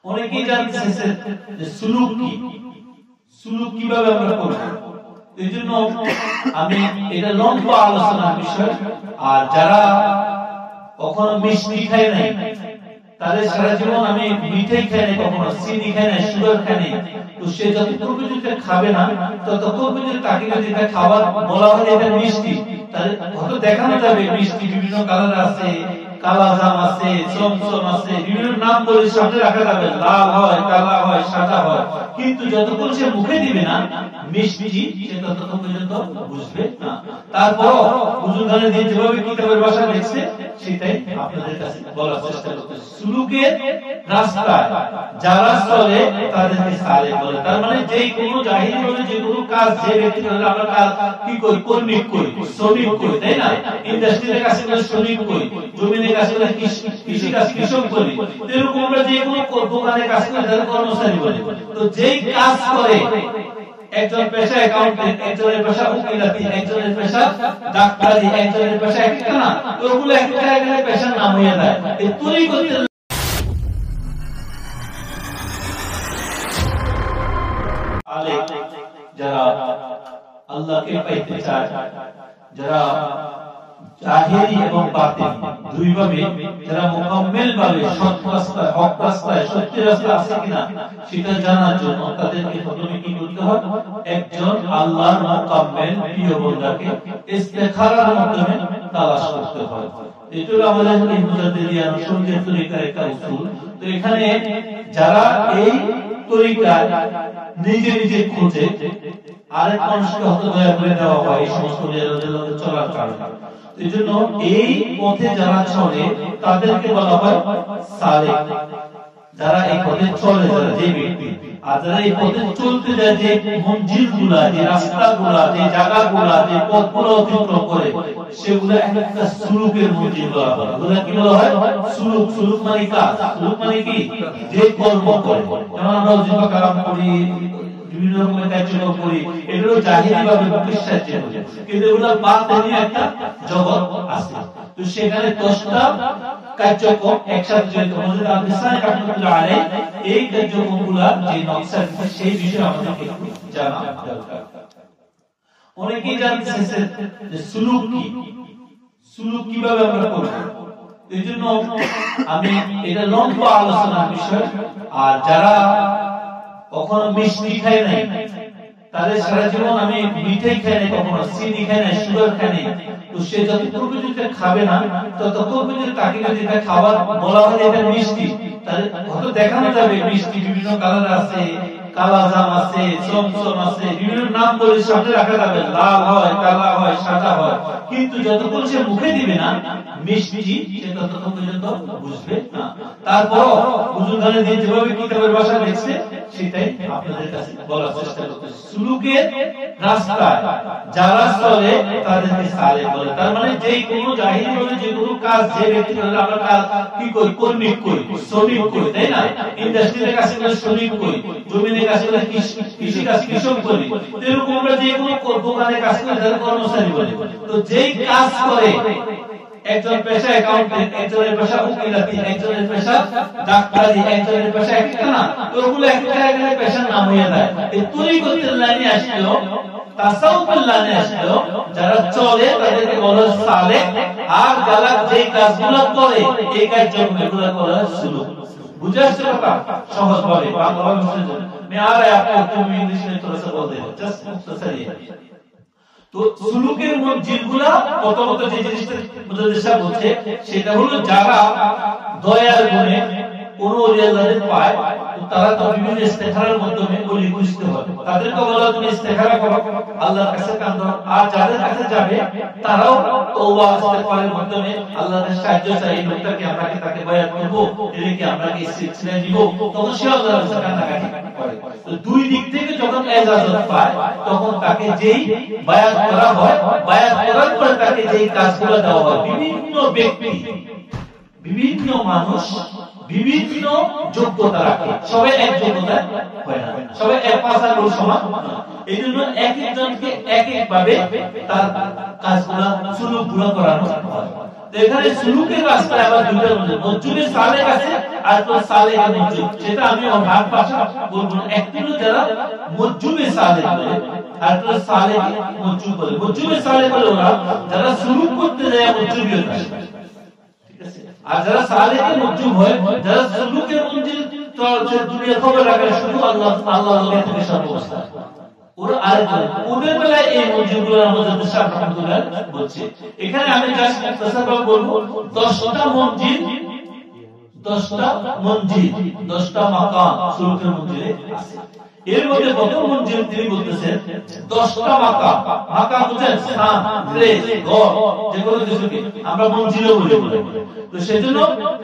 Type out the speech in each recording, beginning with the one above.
অনেকেই জানতেছেন যে সুলুক কি, সুলুক কিভাবে আমরা করব। এই জন্য আমি এটা লম্বা আলোচনার বিষয়। আর যারা কখনো মিষ্টি খায় নাই, তাদের সারা জীবন আমি মিঠাই খাই নাই, কখনো চিনি খাই নাই, সুগার খাই নাই, তো সে যতক্ষণ পর্যন্ত খাবে না ততক্ষণ পর্যন্ত তাকে যদি এটা খাবার বলা হয় এটা মিষ্টি, তাহলে হয়তো দেখানো যাবে মিষ্টি বিভিন্ন কালার আছে, কালাজাম আছে, চমচম আছে, বিভিন্ন নাম বলে সামনে রাখা যাবে, লাল হয়, কালা হয়, সাদা হয়, কিন্তু যতক্ষণ সে মুখে দিবে না মিষ্টি সে ততক্ষণ পর্যন্ত বুঝবে না। তারপর বুজুর্গানের দিন যেভাবে কিতাবের ভাষা লিখছে সেটাই আপনাদের কাছে বলার চেষ্টা করতেছি। সুলুকের রাস্তায় যারা চলে তাদেরকে সালেক বলে। তার মানে যে কোনো জাহিলি বলে যে কোনো কাজ যে ব্যক্তি করে, আমরা কাজ কি করি, কর্মী করি, শ্রমিক করি, তাই না? ইন্ডাস্ট্রির কাছে করে শ্রমিক করি, জমিনের কাছে করে কৃষি কাজ কৃষক করি, এরকম আমরা যে কোনো দোকানে কাজ করে তাদের কর্মচারী বলি। তো যেই কাজ করে, একজন পেশা অ্যাকাউন্টেন্ট, একজনের পেশা উকিলাতি, একজনের পেশা ডাক্তারি, একজনের পেশা একটা না, ওগুলো একটা একটা পেশার নাম হয়ে যায়। এই তরিকতের আলেম যারা আল্লাহকে পাইতে চায়, যারা জাহিরি এবং বাতিল দুই ভাবে, যারা মুকাম্মেল ভাবে সৎ রাস্তায়, হক রাস্তায়, সত্যি রাস্তায় আছে কিনা সেটা জানার জন্য তাদেরকে প্রথমে কি করতে হয়, একজন আল্লাহর মুকাম্মেল প্রিয় বান্দাকে ইস্তেখারার মাধ্যমে তালাশ করতে হয়। এটা হলো আমাদের মুজাদ্দিদিয়া নকশবন্দিয়া তরিকার একটা উসুল। তো এখানে যারা এই তরিকায় নিজে নিজে খোঁজে, আরেক মানুষকে হয়তো দয়া করে দেওয়া হয় এই সমস্ত চলার কারণে, এই জন্য এই পথে যারা চলে তাদেরকে বলা হয় সালেক। যারা এই পথে চলে, যারা যে ব্যক্তি, আর যারা এই পথে চলতে যায়, যে মঞ্জিল গুলা, যে রাস্তা গুলা, যে জায়গা গুলা, যে পথ গুলো অতিক্রম করে, সেগুলো একটা সুলুকের মঞ্জিল বলা হয়। ওগুলা কি বলা হয়? সুলুক। সুলুক মানে কাজ, সুলুক মানে কি, যে কর্ম করে। যেমন আমরা জিবা কালাম করি, বিভিন্ন রকমের কার্যক্রম করি, এগুলো জাহিরি ভাবে বিশ্বাস করি, কিন্তু এগুলো বাতিনি একটা জগৎ আছে। তো সেখানে 10টা কার্যক্রম একসাথে জড়িত। হযরত আব্দুল সালেহ রাহমাতুল্লাহ আলাইহি এই কার্যক্রমগুলো যে নকশা দিয়েছে সেই বিষয়ে আমাদের জানা দরকার। অনেকেই জানতেছেন যে সুলুক কি, সুলুক কিভাবে আমরা করব। এই জন্য আমি এটা লম্বা আলোচনার বিষয়। আর যারা কখনো মিষ্টি খাই নাই, তাদের সারা জীবন আমি মিঠাই খাই নাই, কখনো চিনি খাই নাই, সুগার খাই নাই, তো সে যতক্ষণ পর্যন্ত খাবে না ততক্ষণ পর্যন্ত তাকে যদি এটা খাবার বলা হয় এটা মিষ্টি, তাহলে হয়তো দেখানো যাবে মিষ্টি বিভিন্ন কালার আছে, কালাজাম আছে, চমচম আছে, বিভিন্ন নাম বলে সামনে রাখা যাবে, লাল হয়, কালা হয়, সাদা হয়, কিন্তু যতক্ষণ সে মুখে দিবে না মিষ্টি সে ততক্ষণ পর্যন্ত বুঝবে না। তারপর বুজুর্গানের দিন যেভাবে কিতাবের ভাষা লিখছে সেটাই আপনাদের কাছে বলার চেষ্টা করতেছি। সুলুকের রাস্তায় যারা চলে তাদেরকে সালেক বলে। তার মানে যে কোনো জাহিলি বলে যে কোনো কাজ যে ব্যক্তি করে, আমরা কাজ কি করি, কর্মী করি, শ্রমিক করি, তাই না? ইন্ডাস্ট্রির কাছে করে শ্রমিক করি, জমিনের কাছে করে কৃষি কাজ কৃষক করি, এরকম আমরা যে কোনো দোকানে কাজ করে তাদের কর্মচারী বলি। তো যেই কাজ করে, একজন পেশা অ্যাকাউন্টেন্ট, একজনের পেশা উকিলাতি, একজনের পেশা ডাক্তারি, একজনের পেশা একটা না, ওগুলো একটা একটা পেশার নাম হয়ে যায়। এই তরিকতের লাইনে আসলো, তাসাউফের লাইনে আসলো, যারা চলে তাদেরকে বলা হয় সালেক। আর যারা যে কাজগুলো করে এই কার্যক্রমগুলো করা হয় সুলুক। বুঝে আসছে কথা? সহজ ভাবে বাংলা ভাবে বুঝে যাবে। मैं आ रहा है आपको, तुम इंग्लिश में थोड़ा सा बोल दे, जस्ट मुख्तसर ये। তো সুলুকের মঞ্জিলগুলা প্রথমত যে জিনিসটা মুজাদ্দিদ সাহেব বলছে সেটা হলো, যারা দয়ার গুণে কোন ওলি আল্লাহদের পায়, তারা তো বিভিন্ন ইস্তেখারার মাধ্যমে ওলি বুঝতে হয়, তাদেরকে বলা তুমি ইস্তেখারা করো, আল্লাহর কাছে কাঁদো। আর যাদের কাছে যাবে তারাও তওবা ইস্তেগফারের মাধ্যমে আল্লাহর সাহায্য চাই, লোকটাকে আমরা কি তাকে বায়াত করব, এদিকে আমরা কি সিলসিলা দিব, তখন সে আল্লাহর কাছে কান্নাকাটি করে। তো দুই দিক থেকে যখন ইজাজত পায় তখন তাকে যেই বায়াত করা হয়, বায়াত করার পরে তাকে যেই কাজগুলো দেওয়া হয়, বিভিন্ন ব্যক্তি, বিভিন্ন মানুষ বিভিন্ন যোগ্যতা রাখে, সবাই এক যোগ্যতা হয় না, সবাই এক পাশার লোক সমান না। এই জন্য এক একজনকে এক এক ভাবে তার কাজগুলো সুলুকগুলো করানো হয়। তো এখানে সুলুকের রাস্তায় আবার দুটো মজুবে সালেক আছে আর তো সালেক মজুব, সেটা আমি ভাগ ভাষা বলবো না। একটু যারা মজুবে সালেক বলে আর তো সালেক মজুব বলে। মজুবে সালেক বলে ওরা যারা সুলুক করতে যায় মজুবি হয়, ঠিক আছে। আর যারা সালেকে মজুব হয়, যারা সুলুকের মঞ্জিল চলছে দুনিয়া খবর রাখে শুধু আল্লাহ আল্লাহ থেকে সর্বস্থা, ওরা আরেকজন ওদের বেলায় এই মসজিদগুলো আমাদের দেশে আলহামদুলিল্লাহ বলছে। এখানে আমি জাস্ট মুখতাসার বলবো 10টা মসজিদ, 10টা মাকাম সুলুকের মসজিদে আছে। এর মধ্যে প্রথম মসজিদ তিনি বলতেছেন 10টা মাকাম। মাকাম হচ্ছে স্থান, প্লেস, ঘর, যেগুলো কিছুকে আমরা মসজিদও বলি। তো সেজন্য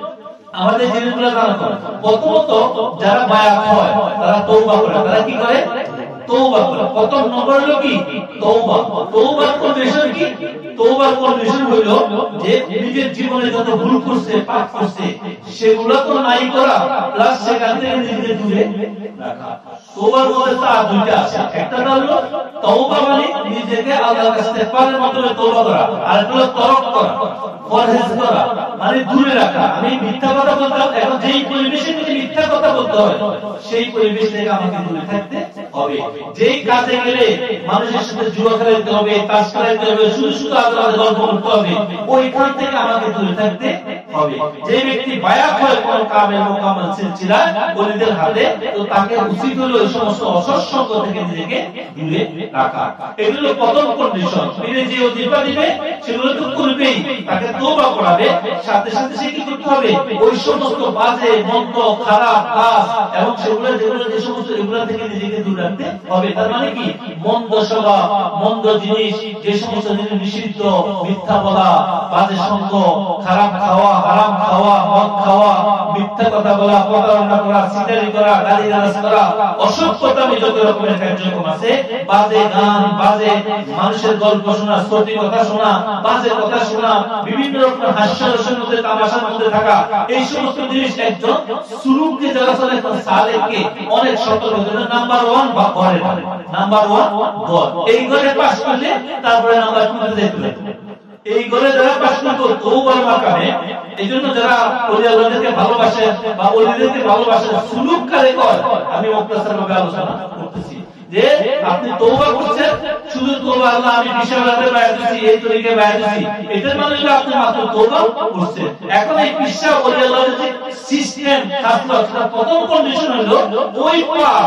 আমাদের জিনিসগুলো জানা করে। প্রথমত যারা বায়াত হয় তারা তওবা করে। তারা কি করে? তওবা করে। প্রথম নম্বর হলো কি? তওবা। তওবার কন্ডিশন কি? তওবার কন্ডিশন হলো যে নিজের জীবনে যত ভুল করছে, পাপ করছে, সেগুলো তো নাই করা, প্লাস সেখান থেকে নিজেকে দূরে রাখা। তওবার মধ্যে তার দুইটা আছে। একটা হলো তওবা মানে নিজেকে আল্লাহর কাছে ইস্তেগফারের মাধ্যমে তওবা করা, আর একটা হলো তরক করা, পরহেজ করা মানে দূরে রাখা। আমি মিথ্যা কথা বলতাম, এখন যেই পরিবেশে যদি মিথ্যা কথা বলতে হয় সেই পরিবেশ থেকে আমাকে দূরে থাকতে হবে। যেই কাজে গেলে মানুষের সাথে জুয়া খেলাতে হবে, তাস খেলাতে হবে, শুধু শুধু আল্লাহর গল্প করতে হবে, ওইখান থেকে আমাকে দূরে থাকতে হবে। যে ব্যক্তি বায়াত হয় কোন কামেল মুকাম্মাল সিলসিলা ওলিদের হাতে, তো তাকে উচিত হলো এই সমস্ত অসৎসঙ্গ থেকে নিজেকে দূরে রাখা। এগুলো প্রথম কন্ডিশন। তিনি যে ওজিফা দিবে সেগুলো তো করবেই, তাকে তওবা করাবে, সাথে সাথে সে কি করতে হবে? ওই সমস্ত বাজে মন্দ খারাপ কাজ এবং সেগুলো যেগুলো যে সমস্ত এগুলো থেকে নিজেকে দূরে রাখতে হবে। তার মানে কি? মন্দ স্বভাব, মন্দ জিনিস, যে সমস্ত জিনিস নিষিদ্ধ, মিথ্যা বলা, বাজে সঙ্গ, খারাপ খাওয়া, হারাম খাওয়া, মদ খাওয়া, মিথ্যা কথা বলা, প্রতারণা করা, সিটারি করা, গালিগালাজ করা, অসভ্যতামি যত রকমের কার্যক্রম আছে, বাজে গান, বাজে মানুষের গল্প শোনা, সত্যি কথা শোনা, বাজে কথা শোনা, বিভিন্ন রকমের হাস্যরসের মধ্যে, তামাশার মধ্যে থাকা, এই সমস্ত জিনিস একজন সুলুককে যারা চলে সালেককে অনেক সতর্ক করে। নাম্বার 1 বা ঘরে, নাম্বার 1 ঘর। এই ঘরে পাস করলে তারপরে নাম্বার 2 তে যেতে হবে। এই ঘরে যারা পাস করবে তওবার মাকামে, এইজন্য যারা ওলি আল্লাহদেরকে ভালোবাসে বা ওলিদেরকে ভালোবাসে সুলুক করে কয়, আমি মুখতাসারভাবে আলোচনা করতেছি যে আপনি তওবা করছেন, শুধু তওবা আল্লাহ আমি বিশালাতে বায়াত দিছি, এই তরিকে বায়াত দিছি, এটার মানে হলো আপনি মাত্র তওবা করছেন। এখন এই পিশা ওলি আল্লাহদের যে সিস্টেম খাসলত, প্রথম কন্ডিশন হলো ওই পাপ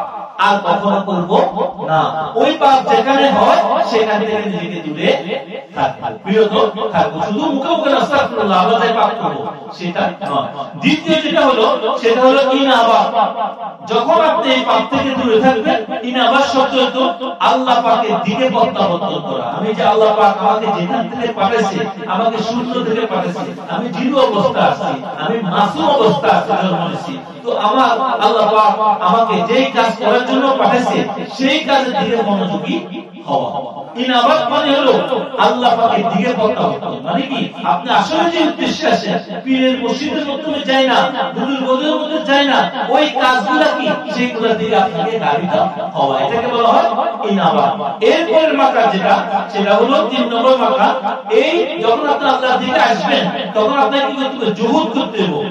আর কখনো করব না। ওই পাপ যেখানে হয় সেখান থেকে নিজেকে দূরে থাকবো, বিরত থাকবো। শুধু মুখে মুখে আস্তাগফিরুল্লাহ আমরা যে পাপ করব সেটা নয়। দ্বিতীয় যেটা হলো সেটা হলো ইনাবা। যখন আপনি এই পাপ থেকে দূরে থাকবেন, ইনাবা শব্দ তো আল্লাহ পাকের দিকে প্রত্যাবর্তন করা। আমি যে আল্লাহ পাক আমাকে যেখান থেকে পাঠাইছে, আমাকে শূন্য থেকে পাঠাইছে, আমি জিরো অবস্থা আছি, আমি মাসুম অবস্থা আছি, জন্ম নিয়েছি, তো আমার আল্লাহ পাক আমাকে যেই কাজ করার জন্য পাঠাইছে সেই কাজের দিকে মনোযোগী হওয়া। ইনাবাত মানে হলো আল্লাহ পাকের দিকে প্রত্যাবর্তন। মানে কি? আপনি আসলে যে উদ্দেশ্যে আসেন, পীরের মুর্শিদের মাধ্যমে যায় না, হুজুর গজের মধ্যে যায় না, ওই কাজগুলো কি সেইগুলোর দিকে আপনাকে ধাবিত হওয়া, এটাকে বলা হয় ইনাবাত। এরপরের মাকাম যেটা, সেটা হলো 3 নম্বর মাকাম। এই যখন আপনি আল্লাহর দিকে আসবেন তখন আপনাকে কি করতে হবে? জুহুদ করতে হবে।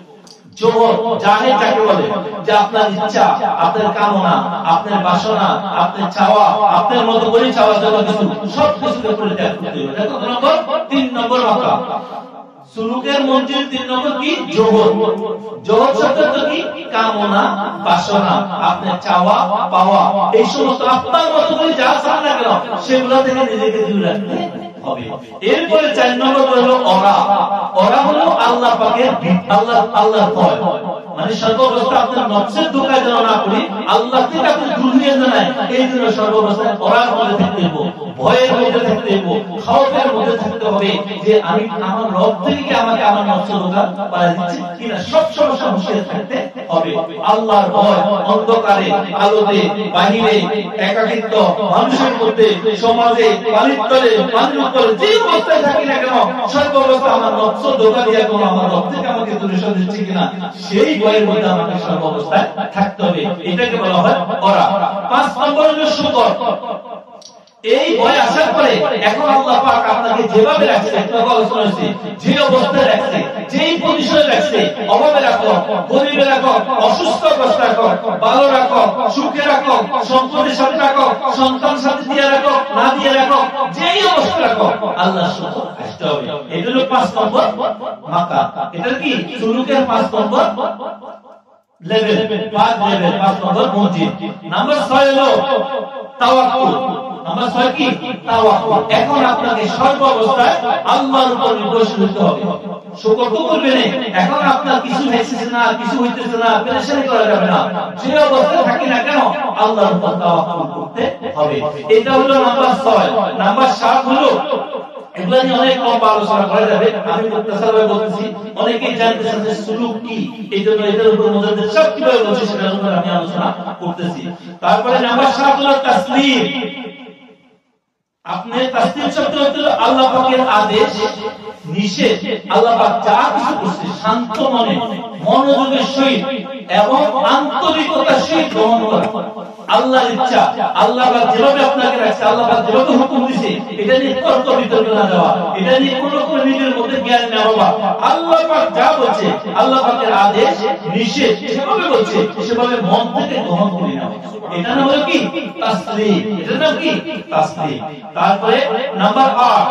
জাহেদ যাকে বলে, যে আপনার ইচ্ছা, আপনার কামনা, আপনার বাসনা, আপনার চাওয়া, আপনার মতো করে চাওয়া যাওয়া কিছু সব কিছুকে পরিত্যাগ করতে হবে। কত নম্বর? 3 নম্বর মাকাম। সুলুকের মঞ্জিল 3 নম্বর কি? জোহর। জোহর শব্দ কি? কামনা, বাসনা, আপনার চাওয়া পাওয়া, এই সমস্ত আপনার মতো করে যা চান না কেন সেগুলো থেকে নিজেকে দূরে রাখতে হবে। এরপরে 4 নম্বর হলো ওরা। ওরা হলো আল্লাহ পাকের আল্লাহর ভয়। মানে সর্বাবস্থা আপনার নফসের ধোঁকায় যেন না পড়ি, আল্লাহ থেকে আপনি দূর হয়ে যান, এই জন্য সর্বাবস্থায় ওরার মধ্যে থাকতে হবে, ভয়ের মধ্যে থাকতে হবে, খাওয়ার মধ্যে থাকতে হবে যে আমি আমার রব থেকে আমাকে আমার নফসের ধোঁকা পাড়া দিচ্ছে কিনা, সব সমস্যা হুঁশিয়ার থাকতে হবে। আল্লাহর ভয় অন্ধকারে, আলোতে, বাহিরে, একাকিত্ব, মানুষের মধ্যে, সমাজে, পানির তলে, পানির উপরে, যে অবস্থায় থাকি না কেন সর্বাবস্থা আমার নফসের ধোঁকা দিয়ে কোনো আমার রব থেকে আমাকে দূরে সরে দিচ্ছে কিনা, সেই ভয়ের মধ্যে আমাকে সর্বাবস্থায় থাকতে হবে। এটাকে বলা হয় ওরা। 5 নম্বর হলো শুকর। এই ভয় আসার পরে এখন আল্লাহ পাক আপনাকে যেভাবে রাখছে, যে অবস্থায় রাখছে, যেই পজিশনে রাখছে, অভাবে রাখো, গরিবে রাখো, অসুস্থ অবস্থা রাখো, ভালো রাখো, সুখে রাখো, সম্পদের সাথে রাখো, সন্তান সাথে দিয়ে রাখো, না দিয়ে রাখো, যেই অবস্থা রাখো, আল্লাহ শুকর আসতে হবে। এটা হলো 5 নম্বর মাকা। এটা কি সুলুকের 5 নম্বর লেভেল, 5 নম্বর মসজিদ। নাম্বার 6 হলো তাওয়াক্কুল। নাম্বার 6 কি? তাওয়াক্কুল। এখন আপনাকে সর্ব অবস্থায় আল্লাহর উপর নির্ভরশীল হতে হবে। শুকর তো করবেন, এখন আপনার কিছু হইতেছে না, কিছু হইতেছে না, পেরেশানি করা যাবে না। যে অবস্থায় থাকি না কেন আল্লাহর উপর তাওয়াক্কুল করতে হবে। এটা হলো নাম্বার 6। নাম্বার 7 হলো, এগুলা নিয়ে অনেক লম্বা আলোচনা করা যাবে, আমি মুক্তাসারভাবে বলতেছি। অনেকেই জানতেছেন যে সুলুক কি, এই জন্য এটার উপর মুজাদ্দিদ সব কিভাবে বলছে সেটার উপর আমি আলোচনা করতেছি। তারপরে নাম্বার 7 হলো তাসলিম। আপনি তাসলিম শব্দ হলো আল্লাহ পাকের আদেশ নিষেধ, আল্লাহ পাক যা কিছু করছে শান্ত মনে, মনোযোগের সহিত এবং আন্তরিকতার সহিত গ্রহণ করা। আল্লাহর ইচ্ছা, আল্লাহ পাক যেভাবে আপনাকে রাখছে, আল্লাহ পাক যেভাবে হুকুম দিয়েছে, এটা নিয়ে তর্ক বিতর্ক না দেওয়া, এটা নিয়ে কোনো নিজের মধ্যে জ্ঞান না হওয়া। আল্লাহ পাক যা বলছে, আল্লাহ পাকের আদেশ নিষেধ যেভাবে বলছে সেভাবে মন থেকে গ্রহণ করে নেওয়া। এটা নাম হলো কি? তাসলিম। এটা নাম কি? তাসলিম। তারপরে নাম্বার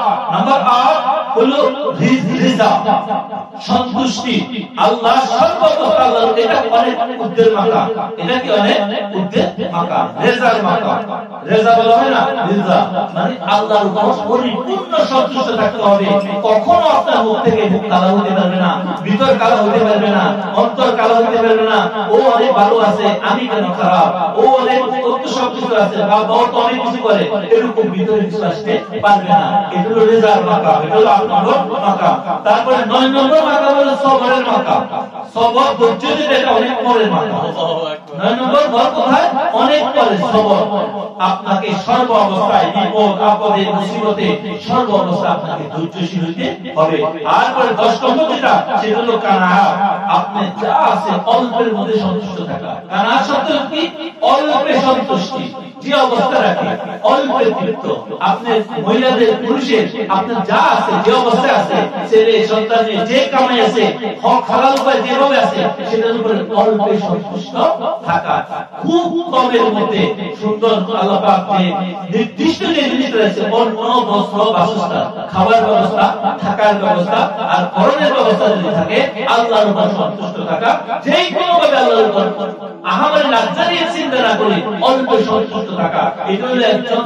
8 হলো রিজা, সন্তুষ্টি। আল্লাহ সর্বপ্রথম আল্লাহর, এটা অনেক উদ্দের মাকা, এটা কি অনেক উদ্দের মাকা, রেজার মাকা। রেজা বলা হয় না, রিজা মানে আল্লাহর উপর পরিপূর্ণ সন্তুষ্ট থাকতে হবে। কখনো আপনার মুখ থেকে মুখ কালা হতে পারবে না, ভিতর কালা হতে পারবে না, অন্তর কালা হতে পারবে না। ও অনেক ভালো আছে, আমি কেন খারাপ, ও অনেক সব কিছু আছে, বা বহুত অনেক কিছু করে, এরকম ভিতরে কিছু আসতে পারবে না। এটা হলো রেজার মাকা, এটা হলো 8 নম্বর মাকা। তারপরে 9 নম্বর মাকা হলো সবরের মাকা। সবর ধৈর্য যেটা, এটা অনেক পরের মাকা। 9 নম্বর ঘর কোথায়? অনেক পরে সবর। আপনাকে সর্ব অবস্থায় বিপদ আপদে মুসিবতে সর্ব অবস্থায় আপনাকে ধৈর্যশীল হতে হবে। আর পরে 10 নম্বর যেটা, সেটা হলো কানাআত। আপনি যা আছে অল্পের মধ্যে সন্তুষ্ট থাকা। কানাআত শব্দ কি? অল্পে সন্তুষ্টি। যে অবস্থা রাখে অল্পে তৃপ্ত। আপনি মহিলাদের, পুরুষের, আপনার যা আছে, যে অবস্থায় আছে, ছেলে সন্তানের যে কামাই আছে, হক হালাল উপায় যেভাবে আছে, সেটার উপরে অল্পে সন্তুষ্ট থাকা। খুব কমের মধ্যে সুন্দর আল্লাহ পাক যে নির্দিষ্ট যে জিনিস রয়েছে, অন্ন, বস্ত্র, বাসস্থান, খাবার ব্যবস্থা, থাকার ব্যবস্থা আর পরনের ব্যবস্থা যদি থাকে, আল্লাহর উপর সন্তুষ্ট থাকা। যেই কোনো ভাবে আল্লাহর উপর আহামরি লাক্সারি চিন্তা না করে অল্প সন্তুষ্ট থাকা। এটা হলো একজন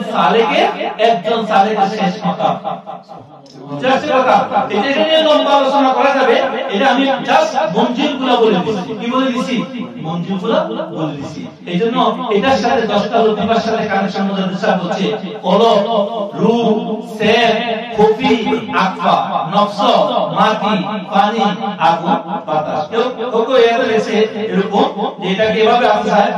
সালেকের শেষ মাকাম। এটা নিয়ে লম্বা আলোচনা করা যাবে। এটা আমি জাস্ট মঞ্জিলগুলো বলে দিচ্ছি। কি বলে দিচ্ছি? মঞ্জিলগুলো বলে দিচ্ছি। এই জন্য এটার সাথে 10টা লতিফার সাথে কানেকশন মুজাদ্দিদ সাহেব হচ্ছে কলব, রূহ, সের, খুফি, আকফা, নফস, মাটি, পানি, আগুন, বাতাস। কেউ এর এসে এরকম এটাকে এভাবে আসা হয়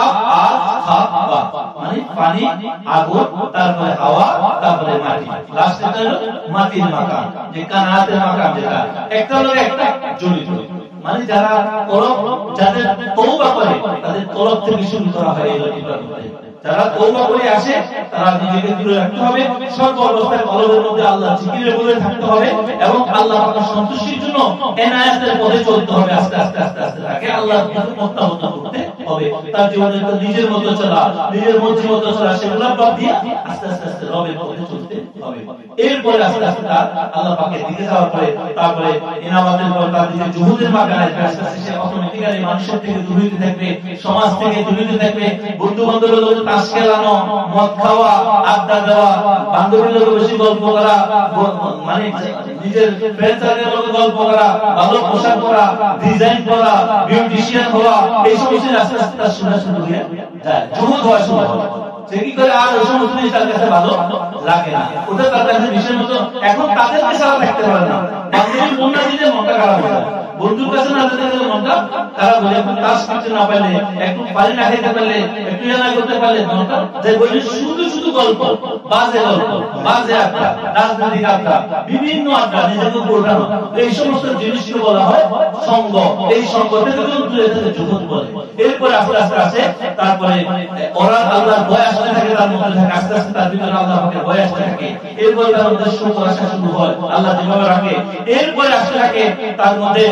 মানে পানি, আগুন, তারপরে হাওয়া, তারপরে মাটি। লাস্টে হলো মাটির মাকাম, যে কানাতের মাকাম, যেটা একটা হলো একটা জড়িত। মানে যারা যাদের তওবা করে তাদের তরফ থেকে শুরু করা হয় এই লতিফার মধ্যে। যারা তওবা করে আসে তারা নিজেকে দূরে রাখতে হবে, সর্ব অবস্থায় কলবের মধ্যে আল্লাহর জিকিরের বলে থাকতে হবে এবং আল্লাহ পাকের সন্তুষ্টির জন্য এনায়েতের পথে চলতে হবে। আস্তে আস্তে আস্তে আস্তে তাকে আল্লাহর পথে প্রত্যাবর্তন করতে হবে। তার জীবনে নিজের মতো চলা, নিজের মর্জি মতো চলা, সেগুলো বাদ দিয়ে আস্তে আস্তে আস্তে রবের পথে চলতে হবে। এরপরে আস্তে আস্তে তার আল্লাহ পাকের দিকে যাওয়ার পরে তারপরে ইনামাতের পর তার দিকে জুহুদের মাকানে আস্তে আস্তে সে অটোমেটিক্যালি মানুষের থেকে দূর হতে থাকবে, সমাজ থেকে দূর হতে থাকবে। বন্ধু বান্ধবের লোক তাস খেলানো, মদ খাওয়া, আড্ডা দেওয়া, বান্ধবীর লোক বেশি গল্প করা, মানে নিজের ফ্রেন্ড সার্কেলের লোক গল্প করা, ভালো পোশাক পরা, ডিজাইন করা, বিউটিশিয়ান হওয়া, এই সমস্ত আস্তে আস্তে তার শোনা শুরু হয়ে যায়। জুহুদ হওয়া শুরু হয়। সে কি করে আর ওই সমস্ত জিনিস তার কাছে ভালো লাগে না, ওটা তার কাছে বিষয়ের মতো। এখন তাদের কাছে আর থাকতে পারে না। বান্ধবীর বন্যা দিলে মনটা খারাপ হয়ে যায়। বন্ধুর কাছে না যেতে গেলে মনটা খারাপ হয়ে যায়। কাজ করতে না পারলে, একটু পানি না খেতে পারলে, একটু ইয়া না করতে পারলে মনটা যে বলি শুধু শুধু গল্প, বাজে আড্ডা, রাজনৈতিক আড্ডা, বিভিন্ন আড্ডা, নিজেকে বোঝানো, এই সমস্ত জিনিসকে বলা হয় সঙ্গ। এই সঙ্গ থেকে দূরে থেকে জগৎ বলে। এরপরে আস্তে আস্তে আসে, তারপরে ওরা আল্লাহর ভয় আসতে থাকে, তার মধ্যে থাকে আস্তে আস্তে তার ভিতরে আল্লাহ পাকের ভয় আসতে থাকে। এরপরে তার মধ্যে শুকর আসা শুরু হয়, আল্লাহ যেভাবে রাখে। এরপরে আসতে থাকে তার মধ্যে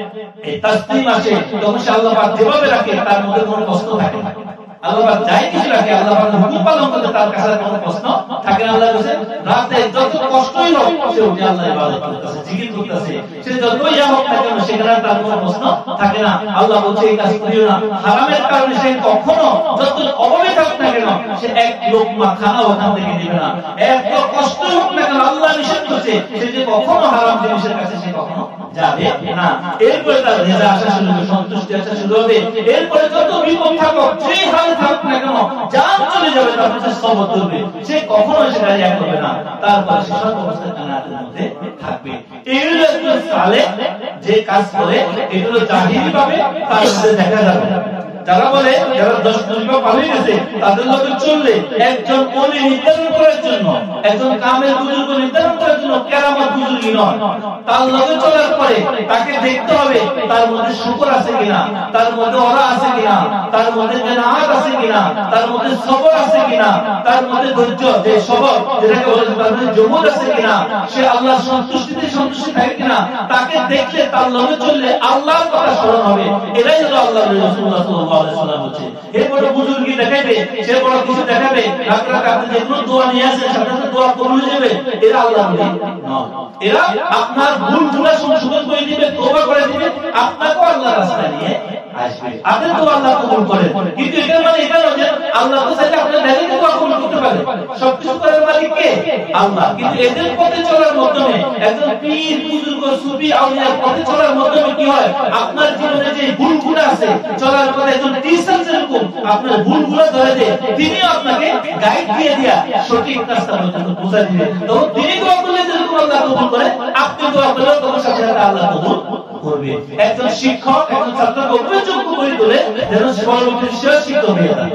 তাসলিম আসে, তখন সে আল্লাহ পাক যেভাবে রাখে তার মধ্যে কোনো কষ্ট থাকে না। আল্লাহ পাক যাই কিছু রাখে, আল্লাহ পাক হুকুম পালন করতে তার কাছে কোনো প্রশ্ন থাকে না। আল্লাহ বলেন রাতে যত কষ্টই হোক সে উঠে আল্লাহর ইবাদত করতেছে, জিকির করতেছে, সে যতই ইয়া হোক না কেন সেখানে তার কোনো প্রশ্ন থাকে না। আল্লাহ বলছে এই কাজ করিও না। হারামের কারণে সে কখনো যত অভাবে থাকুক না কেন সে এক লোকমা খানা ওখান থেকে নেবে না। এত কষ্টই হোক না কেন আল্লাহ নিষেধ করছে, সে যে কখনো হারাম জিনিসের কাছে সে কখনো যাবে না। এরপরে তার রেজা আসা শুরু হবে, সন্তুষ্টি আসা শুরু হবে। এরপরে যত বিপদ থাকুক, যেই হালে থাকুক না কেন, জান চলে যাবে, তার কাছে সবর করবে, সে কখনো সেটা ইয়া করবে না। তারপরে সে সব অবস্থায় কানাতের মধ্যে থাকবে। এগুলো একজন সালেহ যে কাজ করে, এগুলো জাহিরি ভাবে তার মধ্যে দেখা যাবে। যারা বলে যারা 10 দুনিয়া পালিয়ে গেছে, তাদের লোকে চললে একজন ওলি নির্ধারণ করার জন্য, একজন কামেল বুজুর্গ নির্ধারণ করার জন্য কেরামত বুজুর্গি নয়। তার লোকে চলার পরে তাকে দেখতে হবে তার মধ্যে শুকর আছে কিনা, তার মধ্যে ওরা আছে কিনা, তার মধ্যে জানাত আছে কিনা, তার মধ্যে সবর আছে কিনা, তার মধ্যে ধৈর্য যে সবর যেটাকে বলে তার মধ্যে জমুদ আছে কিনা, সে আল্লাহর সন্তুষ্টিতে সন্তুষ্টি থাকে কিনা। তাকে দেখলে তার লোকে চললে আল্লাহর কথা স্মরণ হবে। এটাই হলো আল্লাহর রাসূলুল্লাহ সাল্লাল্লাহু আলাইহি ওয়াসাল্লাম বলছে। এর বড় বুজুর্গি দেখাবে, সে বড় কিছু দেখাবে, রাতে আপনি যে কোনো দোয়া নিয়ে আসেন সাথে সাথে দোয়া কবুল হয়ে যাবে, এরা আল্লাহর ওলি নয়। এরা আপনার ভুলগুলো সংশোধন করে দিবে, তওবা করে দিবে, আপনাকে আল্লাহর রাস্তায় নিয়ে আসবে, আপনি তো আল্লাহ কবুল করেন। কিন্তু এটা মানে এটা নয় যে আল্লাহ তো চাইলে আপনার দাঁড়িয়ে দোয়া কবুল করতে পারে। সবকিছু করার মালিক কে? আল্লাহ। কিন্তু এদের পথে চলার মাধ্যমে, একজন পীর বুজুর্গ সুফি আউলিয়ার পথে চলার মাধ্যমে কি হয়, আপনার জীবনে যে ভুলগুলো আছে চলার পথে একজন টিচার যেরকম আপনার ভুলগুলো ধরে দেয়, তিনিও আপনাকে গাইড দিয়ে দিয়া সঠিক রাস্তা পর্যন্ত পৌঁছে দিবে। তো তিনি দোয়া করলে যেরকম আল্লাহ কবুল করে, আপনি দোয়া করলেও তোমার সাথে সাথে আল্লাহ কবুল করবে। একজন শিক্ষক একজন ছাত্রকে উপযোগ্য করে তোলে যেন সর্বত্র শিক্ষিত হয়ে যায়।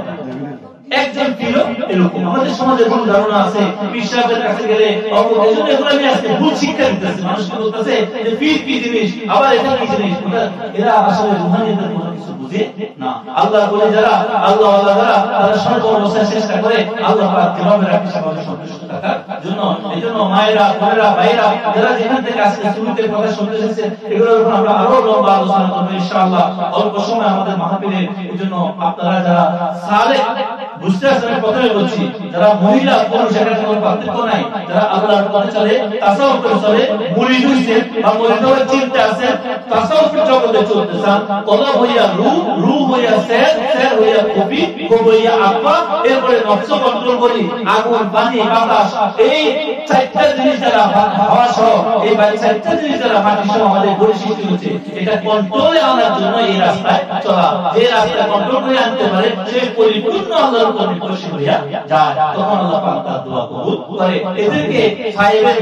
একজন পীর এরকম আমাদের সমাজে ভুল ধারণা আছে, পীর সাহেবের কাছে গেলে এগুলো নিয়ে আসতে ভুল শিক্ষা দিতেছে, মানুষকে বলতেছে যে পীর কি জিনিস, আবার এটা কি জিনিস। এরা আসলে রুহানিয়তের কোনো কিছু বুঝে না। আল্লাহ বলে যারা আল্লাহ আল্লাহ যারা তারা সর্বঅবস্থায় চেষ্টা করে আল্লাহ পাক যেভাবে রাখে সেভাবে সন্তুষ্ট থাকার জন্য। এই জন্য মায়েরা, বোনেরা, ভাইরা যারা যেখান থেকে আজকে শুরুতে কথা শুনতে এসেছেন, এগুলোর উপর আমরা আরো লম্বা আলোচনা করবো ইনশাআল্লাহ অল্প সময় আমাদের মাহফিলে। এই জন্য আপনারা যারা সালেহ বুঝতে আসলে প্রথমে বলছি, যারা মহিলা পুরুষ এখানে কোনো পার্থক্য নাই, যারা আল্লাহর পথে চলে, তাসাউফ করে চলে, মুরিদ হইছেন বা মুরিদ হওয়ার চিন্তা আছে, তাসাউফের জগতে চলতে চান, কলব হইয়া রূহ হইয়া সের হইয়া কবি, হইয়া আত্মা, এরপরে নফস কন্ট্রোল করি, আগুন, পানি, বাতাস, এই চারটা জিনিস যারা হাওয়া সহ, এই চারটা জিনিস যারা মাটি সহ আমাদের পরিস্থিতি হচ্ছে, এটা কন্ট্রোলে আনার জন্য এই রাস্তায় চলা। যে রাস্তায় কন্ট্রোল করে আনতে পারে সে পরিপূর্ণ আল্লাহর উপর নির্ভরশীল হইয়া যায়, তখন আল্লাহ পাক তার দোয়া কবুল করে। এদেরকে সাহেবের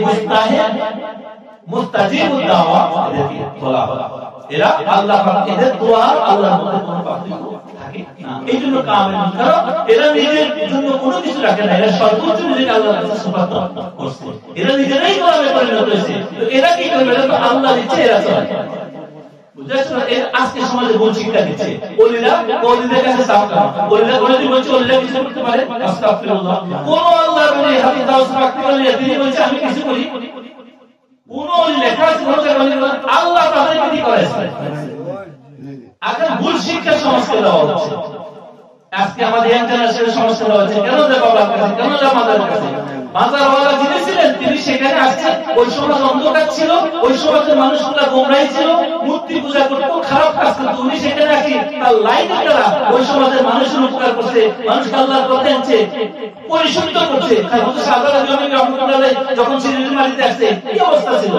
মুস্তাজিবুদ দাওয়া এদেরকে বলা হয়। এরা আল্লাহ পাক এদের দোয়া আল্লাহর মধ্যে কোনো পার্থক্য থাকে না। এই জন্য কামেল কারণ এরা নিজের জন্য কোনো কিছু রাখে না, এরা সর্বোচ্চ নিজেকে আল্লাহর কাছে সুপারিশ করছে, এরা নিজেরাই কামেলে পরিণত হয়েছে। তো এরা কি করবে? এরা তো আল্লাহর ইচ্ছে এরা চলে। আজকে সমাজে ভুল শিক্ষা দিচ্ছে, ওলিদের কাছে চাও কেন? ওলিরা বলে বলছে ওলিরা কিছু করতে পারে, আস্তাগফিরুল্লাহ। কোন আল্লাহর ওলি হাদিস দাওস রাখতে পারলে তিনি বলছে আমি কিছু করি, কোন ওলি লেখা আছে আল্লাহ তাদেরকে কি করেছে? আজকে ভুল শিক্ষা সমাজকে দেওয়া হচ্ছে। আজকে আমাদের ইন্টারন্যাশনাল সমস্যা হচ্ছে, কেন যে বাবার কাছে, কেন যে মাদার কাছে? মাজারওয়ালা যিনি ছিলেন তিনি সেখানে আসছেন, ওই সমাজ অন্ধকার ছিল, ওই সমাজের মানুষগুলা গোমরাহী ছিল, মূর্তি পূজা করতো, খারাপ কাজ করতো, উনি সেখানে আসি তার লাইনের দ্বারা ওই সমাজের মানুষের উপকার করছে, মানুষকে আল্লাহর পথে আনছে, পরিশুদ্ধ করছে। যখন সিলেটের মাটিতে আসছে কি অবস্থা ছিল,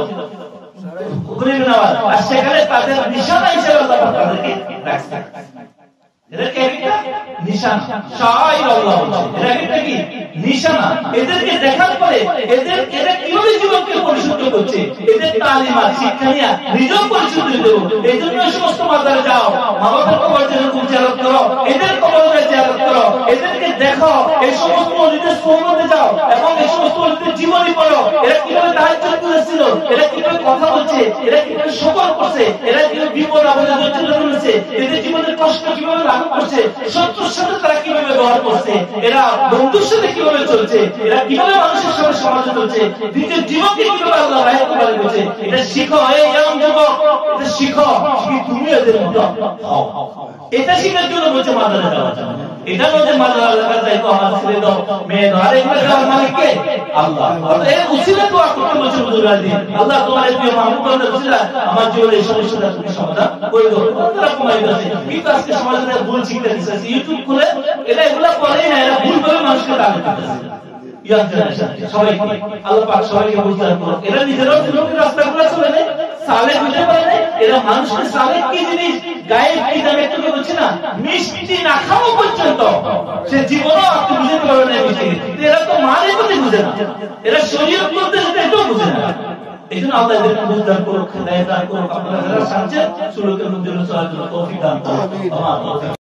আর সেখানে তাদের নিশানা হিসেবে আল্লাহ তাদেরকে রাখছে। এরা কি একটা নিশানা, শাইর আল্লাহ বলছে এরা একটা কি নিশানা। এদেরকে দেখার পরে এরা কিভাবে জীবনকে পরিশুদ্ধ করছে, এদের তালিমাত শিক্ষা নিয়ে নিজেও পরিশুদ্ধ দেব। এই জন্য সমস্ত মাজারে যাও, মা বাবার কবর যেরকম জিয়ারত করো, এদের কবরে জিয়ারত করো, এদেরকে দেখো, এই সমস্ত ওলিদের সোহবতে যাও এবং এই সমস্ত ওলিদের জীবনী পড়ো। এরা কিভাবে তাহাজ্জুদ করেছিল, এরা কিভাবে কথা বলছে, এরা কিভাবে শুকর করছে, এরা কিভাবে বিপদ আপদে ধৈর্য ধরেছে, এদের জীবনের কষ্ট কিভাবে লাঘব করছে, শত্রুর সাথে তারা কিভাবে ব্যবহার করছে, এরা বন্ধুর সাথে কিভাবে চলছে, এরা কিভাবে মানুষের সাথে সমাজে চলছে, নিজের জীবনকে কিভাবে আল্লাহ রায়ত করে করছে। এটা শিখো, এই ইয়ং যুবক, এটা শিখো, কি তুমি এদের মতো হও। এটা শিখার জন্য বলছে মাদ্রাসা যাওয়ার জন্য। এটা বলছে মাদ্রাসা লাগা যায় তো আমার ছেলে দাও, মেয়ে দাও, আর এগুলো দেওয়ার মালিক কে? আল্লাহ। অর্থাৎ এর উসিলা দোয়া করতে বলছে হুজুর আলী, আল্লাহ তোমার প্রিয় মাহবুবের উসিলা আমার জীবনের এই সমস্যাটা তুমি সমাধান করে দাও। তারা কমাই দিয়েছে, কিন্তু আজকে সমাজে ভুল শিখতে দিচ্ছে, ইউটিউব খুলে এরা এগুলা পড়েই না, এরা ভুল করে মানুষকে দাবি করতেছে। সবাইকে আল্লাহ পাক সবাইকে বুঝতে করুন। এরা নিজেরাও জীবনের রাস্তাগুলো চলে নেয়, সালেহ বুঝতে পারে না। এরা মানুষের সালেহ কি জিনিস, গায়েব কি দামে তোকে বলছে না, মিষ্টি না খাওয়া পর্যন্ত সে জীবনও আপনি বুঝতে পারবে না মিষ্টি। এরা তো মানে করতে বুঝে না, এরা শরীয়ত করতে যেতে এটাও বুঝে না। এই জন্য আল্লাহ এদেরকে বুঝদার করুক, হেদায়েত দান করুক। আপনারা যারা শুনছেন সুলুকের মধ্যে চলার জন্য তৌফিক দান করুন।